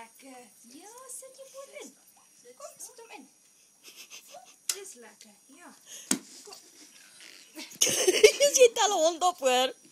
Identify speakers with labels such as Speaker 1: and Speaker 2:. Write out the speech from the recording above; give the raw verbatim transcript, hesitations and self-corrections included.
Speaker 1: lekker. Ja, sit je voet in. Kom, sit hem in. Dis lekker, ja. Kom.
Speaker 2: Je ziet al hond op hoor.